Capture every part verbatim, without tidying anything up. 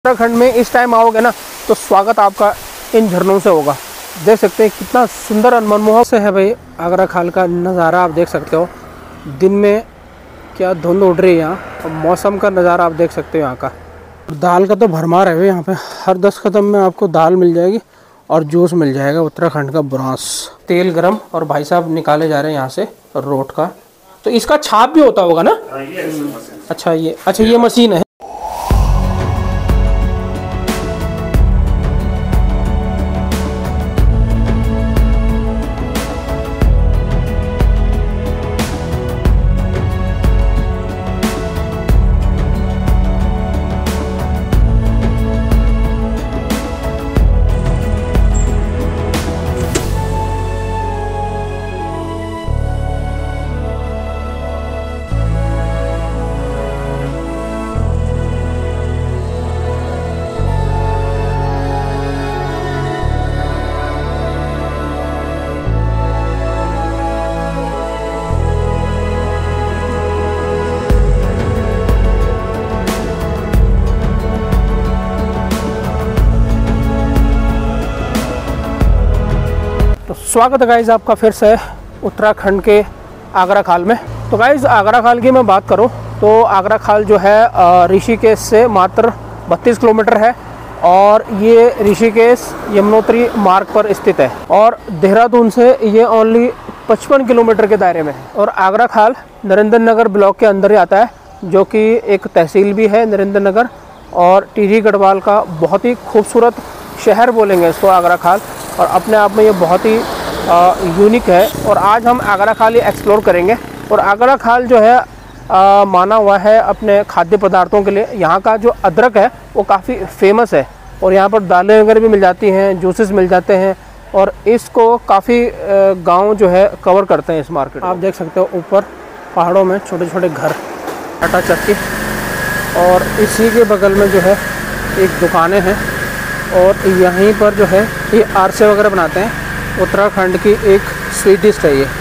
उत्तराखंड में इस टाइम आओगे ना तो स्वागत आपका इन झरनों से होगा। देख सकते हैं कितना सुंदर और मनमोहक से है भाई आगरा खाल का नज़ारा। आप देख सकते हो दिन में क्या धुंध उड़ रही है यहाँ, और मौसम का नज़ारा आप देख सकते हो यहाँ का। दाल का तो भरमार है भाई यहाँ पे, हर दस कदम में आपको दाल मिल जाएगी और जूस मिल जाएगा उत्तराखंड का ब्रास। तेल गरम और भाई साहब निकाले जा रहे हैं यहाँ से रोट का। तो इसका छाप भी होता होगा ना? अच्छा ये अच्छा ये मशीन है। स्वागत है गाइज़ आपका फिर से उत्तराखंड के आगरा खाल में। तो गाइज़ आगरा खाल की मैं बात करूं तो आगरा खाल जो है ऋषिकेश से मात्र बत्तीस किलोमीटर है और ये ऋषिकेश यमुनोत्री मार्ग पर स्थित है और देहरादून से ये ओनली पचपन किलोमीटर के दायरे में है। और आगरा खाल नरेंद्र नगर ब्लॉक के अंदर ही आता है, जो कि एक तहसील भी है नरेंद्र नगर, और टिहरी गढ़वाल का बहुत ही खूबसूरत शहर बोलेंगे इसको आगरा खाल, और अपने आप में ये बहुत ही यूनिक है। और आज हम आगरा खाल ही एक्सप्लोर करेंगे। और आगरा खाल जो है आ, माना हुआ है अपने खाद्य पदार्थों के लिए। यहाँ का जो अदरक है वो काफ़ी फेमस है और यहाँ पर दालें वगैरह भी मिल जाती हैं, जूसेस मिल जाते हैं, और इसको काफ़ी गांव जो है कवर करते हैं इस मार्केट। आप देख सकते हो ऊपर पहाड़ों में छोटे छोटे घर, आटा चक्की, और इसी के बगल में जो है एक दुकानें हैं। और यहीं पर जो है ये आरसे वगैरह बनाते हैं। उत्तराखंड की एक स्वीट डिश है ये।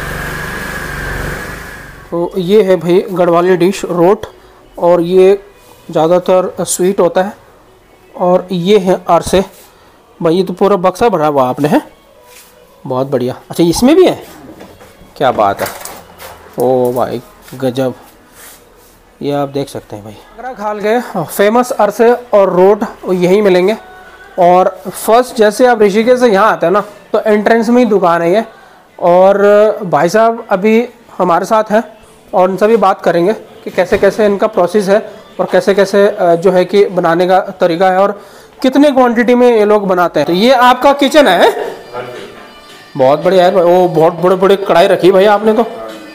तो ये है भाई गढ़वाली डिश रोट, और ये ज़्यादातर स्वीट होता है। और ये है आरसे भाई, ये तो पूरा बक्सा भरा हुआ आपने है, बहुत बढ़िया। अच्छा इसमें भी है, क्या बात है, ओ भाई गजब। ये आप देख सकते हैं भाई आगरा खाल के फेमस अरसे और रोट यहीं मिलेंगे। और फर्स्ट जैसे आप ऋषिकेश से यहाँ आते हैं ना तो एंट्रेंस में ही दुकान है ये। और भाई साहब अभी हमारे साथ हैं और उनसे भी बात करेंगे कि कैसे कैसे इनका प्रोसेस है और कैसे कैसे जो है कि बनाने का तरीका है और कितने क्वांटिटी में ये लोग बनाते हैं। तो ये आपका किचन है, बहुत बढ़िया है। वो बहुत बड़े बड़े कढ़ाई रखी भाई आपने तो।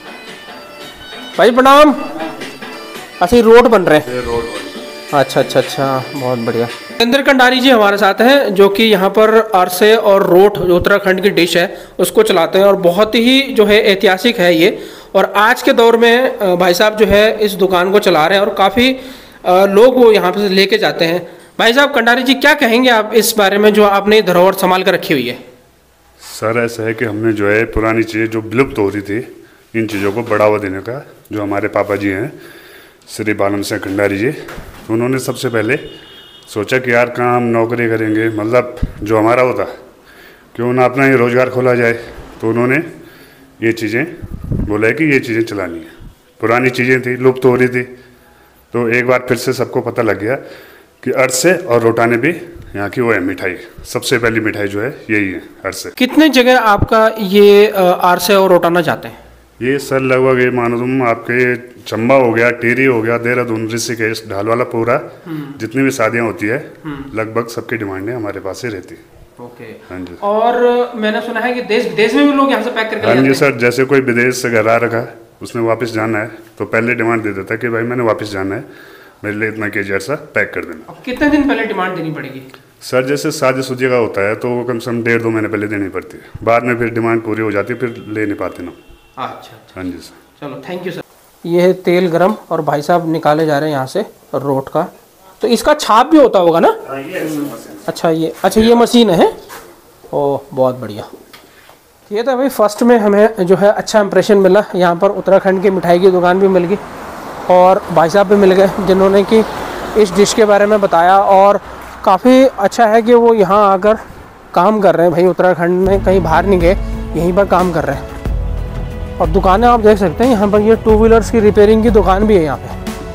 भाई प्रणाम। अच्छा रोड बन रहे हैं, अच्छा अच्छा अच्छा, बहुत बढ़िया। नरेंद्र कंडारी जी हमारे साथ हैं, जो कि यहाँ पर अरसे और रोट जो उत्तराखंड की डिश है उसको चलाते हैं, और बहुत ही जो है ऐतिहासिक है ये। और आज के दौर में भाई साहब जो है इस दुकान को चला रहे हैं और काफ़ी लोग वो यहाँ पे लेके जाते हैं। भाई साहब कंडारी जी क्या कहेंगे आप इस बारे में जो आपने धरोहर संभाल कर रखी हुई है? सर ऐसा है कि हमने जो है पुरानी चीज़ें जो विलुप्त हो रही थी, इन चीज़ों को बढ़ावा देने का, जो हमारे पापा जी हैं श्री बालन सिंह कंडारी जी, उन्होंने सबसे पहले सोचा कि यार कहाँ हम नौकरी करेंगे, मतलब जो हमारा होता क्यों ना अपना ही रोज़गार खोला जाए। तो उन्होंने ये चीज़ें बोला है कि ये चीज़ें चलानी है। पुरानी चीज़ें थी, लुप्त हो रही थी, तो एक बार फिर से सबको पता लग गया कि अरसे और रोटाने भी यहाँ की वो है मिठाई, सबसे पहली मिठाई जो है यही है अरसे। कितने जगह आपका ये अरसे और रोटाना जाते हैं? ये सर लगभग ये मानो तुम आपके चंबा हो गया, टिहरी हो गया, देहरादून, ऋषिकेश, ढालवाला, पूरा जितनी भी शादियाँ होती है लगभग सबकी डिमांडें हमारे पास ही रहती है। ओके। हाँ जी। और मैंने सुना है कि देश विदेश में भी लोग यहाँ से पैक करके हाँ जी सर, जैसे कोई विदेश से घर आ रखा है, उसने वापस जाना है तो पहले डिमांड दे देता है कि भाई मैंने वापस जाना है, मेरे लिए इतना केजी अरसा पैक कर देना। अब कितने दिन पहले डिमांड देनी पड़ेगी? सर जैसे शादी शुदी का होता है तो वो कम से कम डेढ़ दो महीने पहले देनी पड़ती है, बाद में फिर डिमांड पूरी हो जाती है, फिर ले नहीं पाते ना। अच्छा अच्छा, हाँ जी सर। चलो थैंक यू सर। ये है तेल गरम और भाई साहब निकाले जा रहे हैं यहाँ से रोट का। तो इसका छाप भी होता होगा ना? अच्छा ये अच्छा ये मशीन है, ओह बहुत बढ़िया। ये तो भाई फर्स्ट में हमें जो है अच्छा इंप्रेशन मिला। यहाँ पर उत्तराखंड की मिठाई की दुकान भी मिल गई और भाई साहब भी मिल गए जिन्होंने कि इस डिश के बारे में बताया और काफ़ी अच्छा है कि वो यहाँ आकर काम कर रहे हैं भाई, उत्तराखंड में कहीं बाहर नहीं गए, यहीं पर काम कर रहे हैं। और दुकानें आप देख सकते हैं यहाँ पर, ये टू व्हीलर्स की रिपेयरिंग की दुकान भी है यहाँ पे।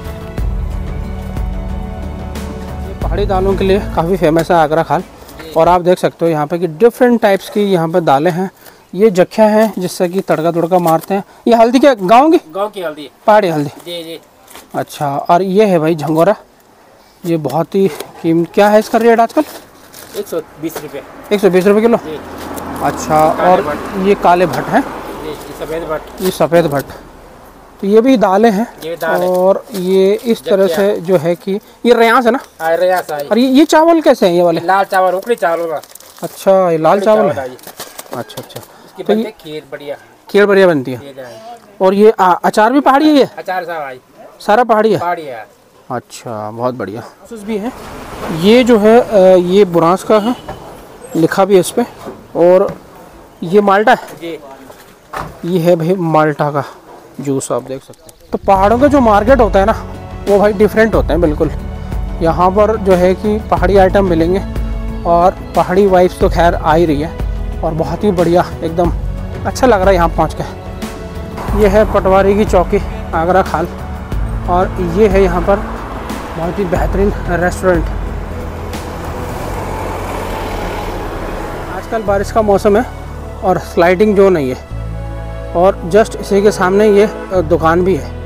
ये पहाड़ी दालों के लिए काफ़ी फेमस है आगरा खाल। और आप देख सकते हो यहाँ पे कि डिफरेंट टाइप्स की यहाँ पे दालें हैं। ये जख्या है जिससे कि तड़का तड़का मारते हैं। ये हल्दी क्या गाँव की? गांव की हल्दी, पहाड़ी हल्दी। जी जी। अच्छा, और ये है भाई झंगोरा, ये बहुत ही कीमत। क्या है इसका रेट आजकल? एक सौ बीस रुपये। एक सौ बीस रुपये किलो। जी। अच्छा, और ये काले भट्ट हैं, जी, ये सफ़ेद भट्ट। ये सफ़ेद भट्ट। तो ये भी दालें हैं। ये दाल है। और ये इस तरह से जो है कि ये रयास है ना? हाँ, रयास है। और ये ये चावल कैसे हैं ये वाले? लाल चावल, उखड़ी चावल का। अच्छा, ये लाल चावल है। ये। अच्छा अच्छा, इसकी तो बनती ये है खीर बढ़िया। खीर बढ़िया बनती है। ये है। और ये आ, अचार भी पहाड़ी है? ये अचार साहब भाई सारा पहाड़ी है? पहाड़ी है। अच्छा, बहुत बढ़िया। सूस भी है। ये जो है अ, ये बुरांस का है, लिखा भी है इस पे। और ये माल्टा है जी। ये है भाई माल्टा का जूस, आप देख सकते हैं। तो पहाड़ों का जो मार्केट होता है ना, वो भाई डिफरेंट होते हैं बिल्कुल। यहाँ पर जो है कि पहाड़ी आइटम मिलेंगे, और पहाड़ी वाइब्स तो खैर आ ही रही है। और बहुत ही बढ़िया, एकदम अच्छा लग रहा है यहाँ पहुँच के। ये है पटवारी की चौकी आगरा खाल, और ये है यहाँ पर बहुत ही बेहतरीन रेस्टोरेंट। आजकल बारिश का मौसम है और स्लाइडिंग जोन है ये, और जस्ट इसी के सामने ये दुकान भी है।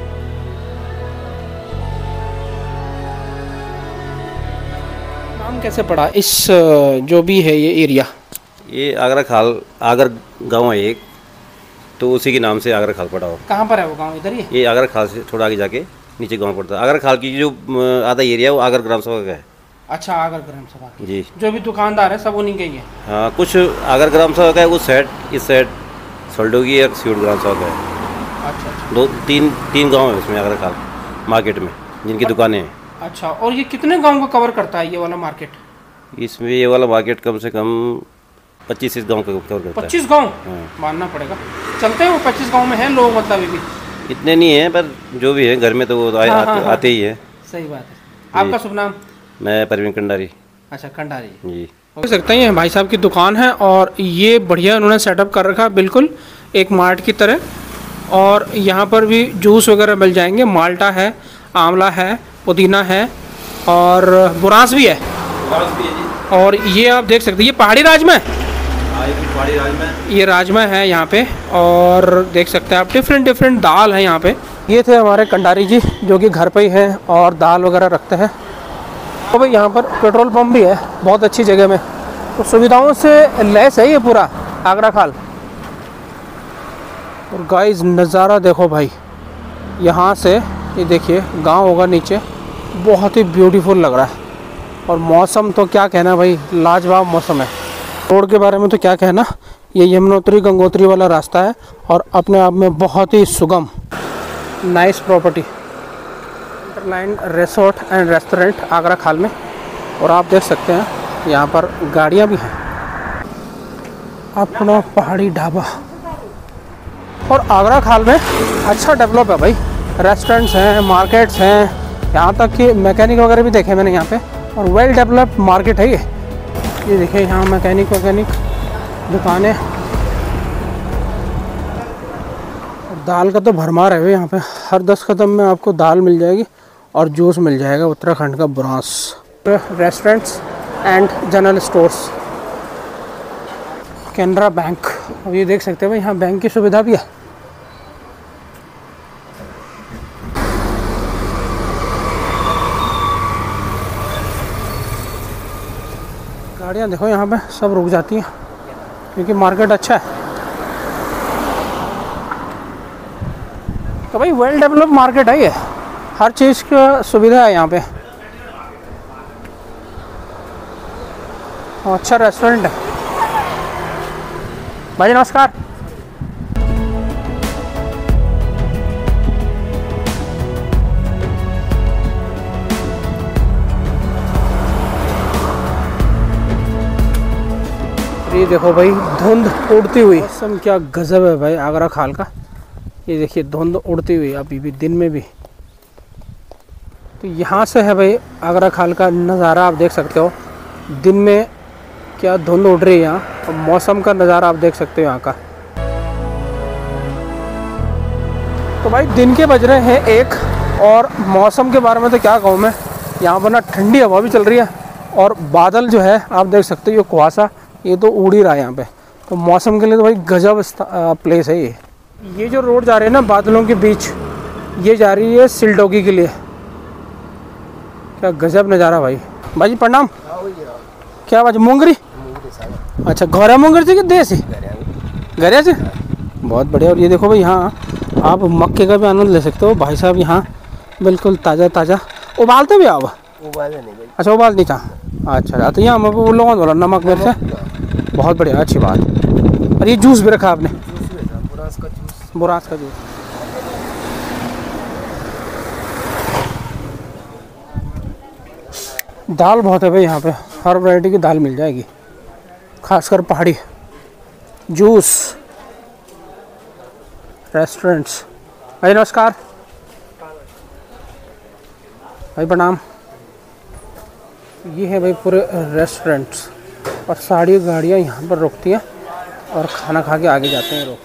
नाम कैसे पड़ा इस जो भी है ये एरिया? ये आगरा खाल, आगर गांव है एक, तो उसी के नाम से आगरा खाल पड़ा हो। कहाँ पर है वो गांव? इधर ही है? ये आगरा खाल से थोड़ा आगे जाके नीचे गांव पड़ता है। आगरा खाल की जो अ, आधा एरिया है वो आगर ग्राम सभा का है। अच्छा, आगर ग्राम सभा की। जी। जो भी दुकानदार है सब उन्हीं के ही है? हाँ, कुछ आगर ग्राम सभा का है, उस साइड, इस साइड सल्डोगी और सीउट ग्राम सभा का है। अच्छा अच्छा। दो तीन तीन गांव है उसमें आगरा खाल मार्केट में, जिनकी दुकानें हैं। अच्छा, और ये कितने गांव को कवर करता है ये वाला मार्केट? इसमें ये वाला मार्केट कम से कम पच्चीस इस गाँव का कवर करता है। पच्चीस गाँव? हाँ। मानना पड़ेगा। चलते हैं वो पच्चीस गाँव में है लोग, मतलब अभी भी इतने नहीं है, पर जो भी है घर में तो वो आए, हाँ, आते, हाँ, हाँ। आते ही है। सही बात है। आपका शुभ नाम? मैं परवीन कंडारी। अच्छा, खंडारी जी। देख सकते हैं ये भाई साहब की दुकान है, और ये बढ़िया उन्होंने सेटअप कर रखा बिल्कुल एक मार्ट की तरह। और यहाँ पर भी जूस वगैरह मिल जाएंगे। माल्टा है, आंवला है, पुदीना है, और बुरांस भी है। और ये आप देख सकते हैं, ये पहाड़ी राजमा है। पहाड़ी राजमा है। ये राजमा है यहाँ पे। और देख सकते हैं आप डिफरेंट डिफरेंट दाल है यहाँ पे। ये थे हमारे कंडारी जी, जो कि घर पे ही हैं और दाल वगैरह रखते हैं। तो भाई यहाँ पर पेट्रोल पंप भी है बहुत अच्छी जगह में, तो सुविधाओं से लैस है ये पूरा आगरा खाल। और गाइस नज़ारा देखो भाई, यहाँ से ये देखिए गांव होगा नीचे, बहुत ही ब्यूटीफुल लग रहा है। और मौसम तो क्या कहना भाई, लाजवाब मौसम है। रोड के बारे में तो क्या कहना, ये यमुनोत्री गंगोत्री वाला रास्ता है, और अपने आप में बहुत ही सुगम nice property. Interline resort and restaurant Agrakhal में। और आप देख सकते हैं यहाँ पर गाड़ियाँ भी हैं। अपना पहाड़ी ढाबा। और आगरा खाल में अच्छा डेवलप है भाई, रेस्टोरेंट्स हैं, मार्केट्स हैं, यहाँ तक कि मैकेनिक वगैरह भी देखे मैंने यहाँ पे। और वेल डेवलप्ड मार्केट है ये। ये देखिए यहाँ मैकेनिक वैकेनिक दुकानें। दाल का तो भरमार है यहाँ पे, हर दस कदम में आपको दाल मिल जाएगी और जूस मिल जाएगा उत्तराखंड का बुरांस। Restaurants and general stores. Canara bank, अब ये देख सकते हैं भाई यहाँ बैंक की सुविधा भी है। गाड़ियाँ देखो यहाँ पे सब रुक जाती हैं क्योंकि मार्केट अच्छा है। तो भाई वेल डेवलप मार्केट है ये, हर चीज़ का सुविधा है यहाँ पे। और अच्छा रेस्टोरेंट है। भाई नमस्कार। ये देखो भाई धुंध उड़ती हुई, मौसम क्या गजब है भाई आगरा खाल का। ये देखिए धुंध उड़ती हुई अभी भी दिन में भी। तो यहाँ से है भाई आगरा खाल का नज़ारा, आप देख सकते हो दिन में क्या धुंध उड़ रही है यहाँ, और मौसम का नज़ारा आप देख सकते हो यहाँ का। तो भाई दिन के बज रहे हैं एक, और मौसम के बारे में तो क्या कहूँ मैं, यहाँ पर ना ठंडी हवा भी चल रही है और बादल जो है आप देख सकते हो, ये कुहासा ये तो उड़ ही रहा है यहाँ पे। तो मौसम के लिए तो भाई गजब प्लेस है ये। ये जो रोड जा रही है ना बादलों के बीच, ये जा रही है सिलडोगी के लिए। क्या गजब नज़ारा भाई। भाई जी प्रणाम। क्या बात मूंगरी? अच्छा घोरा मूंगरी थी कि देसी? घरिया से। बहुत बढ़िया। और ये देखो भाई यहाँ आप मक्के का भी आनंद ले सकते हो भाई साहब, यहाँ बिल्कुल ताज़ा ताज़ा। उबालते भी आप? उबाले नहीं भाई। अच्छा उबाल नहीं था। अच्छा तो यहाँ वो लोगों बोला नमक मेरे से। बहुत बढ़िया, अच्छी बात। और ये जूस भी रखा आपने? बुरास का जूस। बुरास का जूस। दाल बहुत है भाई यहाँ पे, हर वैरायटी की दाल मिल जाएगी, खासकर पहाड़ी। Juice, restaurants. भाई नमस्कार। भाई प्रणाम। ये है भाई पूरे रेस्टोरेंट्स, और सारी गाड़ियाँ यहाँ पर रुकती हैं और खाना खा के आगे जाते हैं लोग।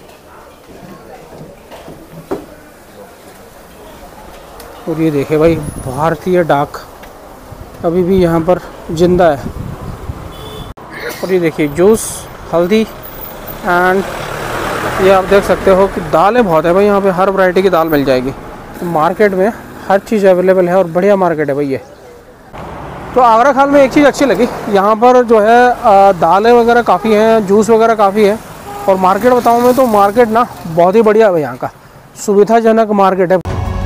और ये देखे भाई भारतीय डाक अभी भी यहाँ पर जिंदा है। और ये देखिए जूस, हल्दी एंड ये आप देख सकते हो कि दालें बहुत है भाई यहाँ पे, हर वैरायटी की दाल मिल जाएगी। तो मार्केट में हर चीज़ अवेलेबल है और बढ़िया मार्केट है भाई ये। तो आगरा खाल में एक चीज़ अच्छी लगी, यहाँ पर जो है दालें वगैरह काफ़ी हैं, जूस वगैरह काफ़ी है। और मार्केट बताऊँ मैं तो मार्केट ना बहुत ही बढ़िया है भाई यहाँ का, सुविधाजनक मार्केट है।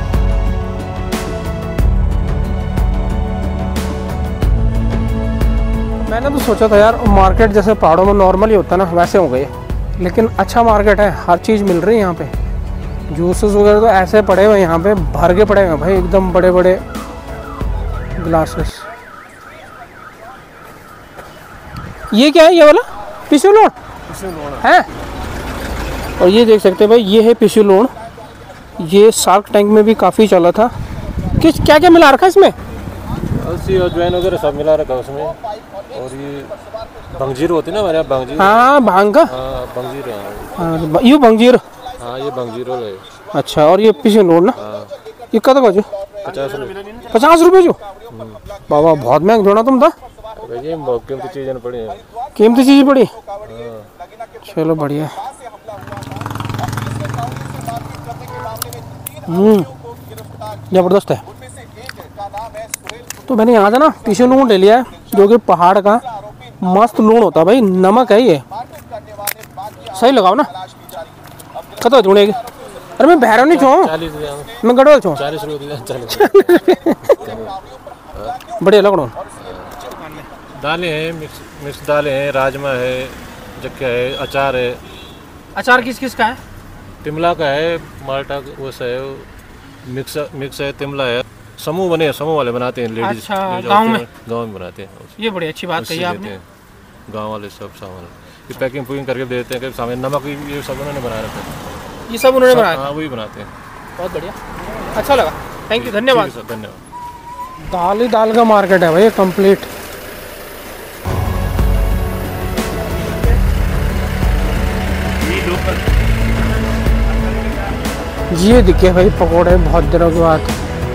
मैंने तो सोचा था यार मार्केट जैसे पहाड़ों में नॉर्मल ही होता है ना वैसे हो गए, लेकिन अच्छा मार्केट है, हर चीज़ मिल रही है यहाँ पे। जूसेस वगैरह तो ऐसे पड़े हुए यहाँ पे, भर के पड़े हुए भाई एकदम बड़े बड़े ग्लासेस। ये क्या है ये वाला? पिशू लोन है। और ये देख सकते हैं भाई ये है पिशू लोन, ये शार्क टैंक में भी काफ़ी चला था। किस क्या क्या मिला रखा है इसमें? अलसी और अजवाइन वगैरह सब मिला रखा उसमें। और ये बंजीर होती है ना हमारे यहाँ, बंजीर। हाँ भांग का। हाँ बंजीर है। हाँ ये बंजीर। हाँ ये बंजीर है। अच्छा और ये पिछले लोड ना? हाँ। ये कद का जो? पचास रुपये। पचास रुपये जो? बाबा बहुत महंगा जोड़ा तुम था। ये कीमती चीज़ें पड़ी हैं। कीमती चीज़ पड़ी? चलो बढ़िया। हम्म जबरदस्त है। तो मैंने यहाँ से ना पीछे लूण ले लिया है, जो कि पहाड़ का मस्त लूण होता है भाई, नमक है ये। सही लगाओ ना कतो ढूंढेगी। अरे मैं भैरव नहीं छू, मैं गढ़वाल छू। चालीस रुपये। बढ़िया लगो। दालें हैं, मिक्स मिक्स दालें हैं, राजमा है, जक्का है, अचार है। अचार किस किस का है? तिमला का है, माल्टा वो सा है, मिक्स मिक्स है, तिमला है। समूह बने, समूह वाले बनाते हैं लेडीज। अच्छा गांव में? गांव में बनाते हैं। ये बड़ी अच्छी बात कही आपने। गांव वाले सब सामान ये पैकिंग पुकिंग करके देते हैं। सामान नमक ये सब उन्होंने बना रखा है। ये सब उन्होंने बनाया? हाँ वही बनाते हैं। बहुत बढ़िया, अच्छा लगा, थैंक यू, धन्यवाद। धन्यवाद। दाल ही दाल का मार्केट है भाई कंप्लीट। ये दिखे भाई पकोड़े बहुत दिनों के बाद।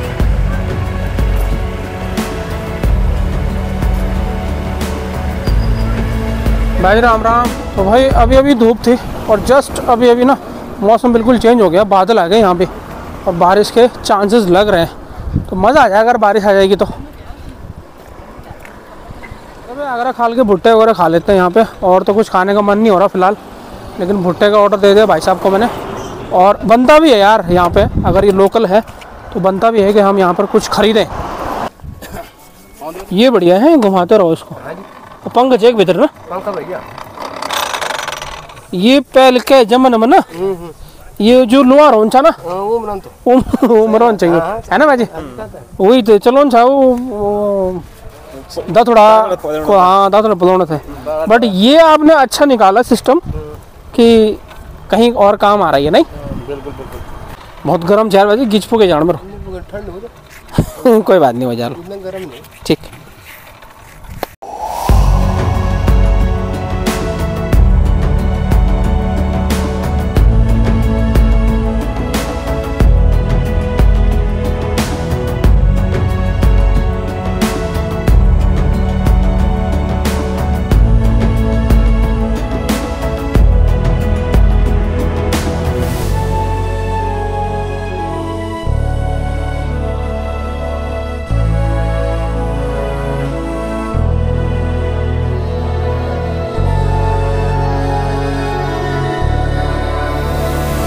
भाई राम राम। तो भाई अभी अभी धूप थी और जस्ट अभी अभी ना मौसम बिल्कुल चेंज हो गया, बादल आ गए यहाँ पे और बारिश के चांसेस लग रहे हैं। तो मज़ा आ जाएगा अगर बारिश आ जाएगी तो। तो भाई आगरा खाल के भुट्टे वगैरह खा लेते हैं यहाँ पे, और तो कुछ खाने का मन नहीं हो रहा फ़िलहाल, लेकिन भुट्टे का ऑर्डर दे दिया भाई साहब को मैंने। और बनता भी है यार यहाँ पे, अगर ये लोकल है तो बनता भी है कि हम यहाँ पर कुछ ख़रीदें। ये बढ़िया है, घुमाते रहो इसको। तो पंकज एक भीतर ना पंकज भैया ये पहले के जमन में ना ये जो लोहा रोन ना वो मरन तो वो मरन चाहिए है ना भाजी, वही तो चलो छा वो दा थोड़ा को हाँ दा थोड़ा पलौना थे। बट ये आपने अच्छा निकाला सिस्टम कि कहीं और काम आ रही है नहीं। बिल्कुल बिल्कुल। बहुत गर्म चार बजे गिचपू के जान मरो ठंड हो कोई बात नहीं हो जा इतना गर्म नहीं। ठीक।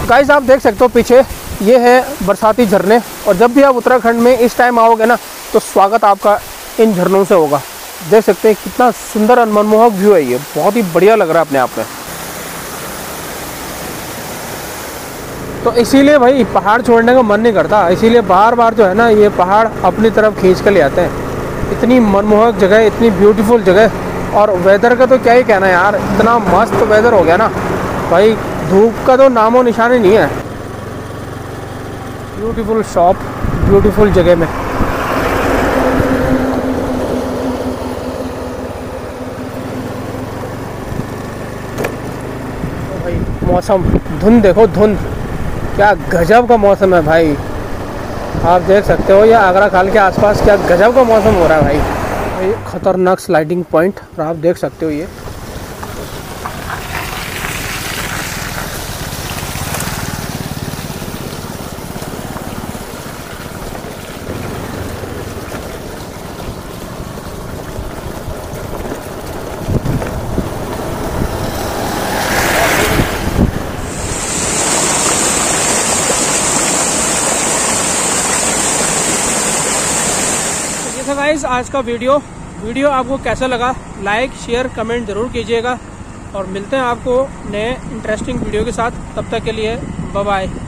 गाइस आप देख सकते हो पीछे ये है बरसाती झरने, और जब भी आप उत्तराखंड में इस टाइम आओगे ना तो स्वागत आपका इन झरनों से होगा। देख सकते हैं कितना सुंदर और मनमोहक व्यू है, ये बहुत ही बढ़िया लग रहा है अपने आप में। तो इसीलिए भाई पहाड़ छोड़ने का मन नहीं करता, इसीलिए बार बार जो है ना ये पहाड़ अपनी तरफ खींच कर ले आते हैं। इतनी मनमोहक जगह, इतनी ब्यूटीफुल जगह, और वेदर का तो क्या ही कहना यार, इतना मस्त वेदर हो गया ना भाई, धूप का तो नामो निशान ही नहीं है। ब्यूटीफुल शॉप, ब्यूटीफुल जगह में। तो भाई मौसम, धुंध देखो, धुंध, क्या गजब का मौसम है भाई। आप देख सकते हो ये आगरा खाल के आसपास क्या गजब का मौसम हो रहा है भाई। भाई खतरनाक स्लाइडिंग पॉइंट, और आप देख सकते हो ये गाइस आज का वीडियो वीडियो आपको कैसा लगा, लाइक शेयर कमेंट ज़रूर कीजिएगा, और मिलते हैं आपको नए इंटरेस्टिंग वीडियो के साथ। तब तक के लिए बाय बाय।